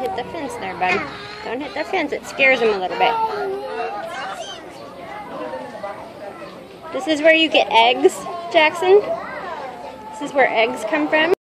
hit the fence there, bud. Don't hit the fence. It scares him a little bit. This is where you get eggs, Jackson. This is where eggs come from.